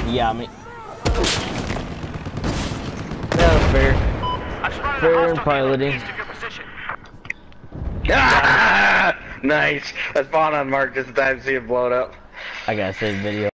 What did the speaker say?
Yeah, I mean, That was fair. fair in piloting. Ah! Nice. I spawned on Mark just in time to see it blow it up. I gotta save video.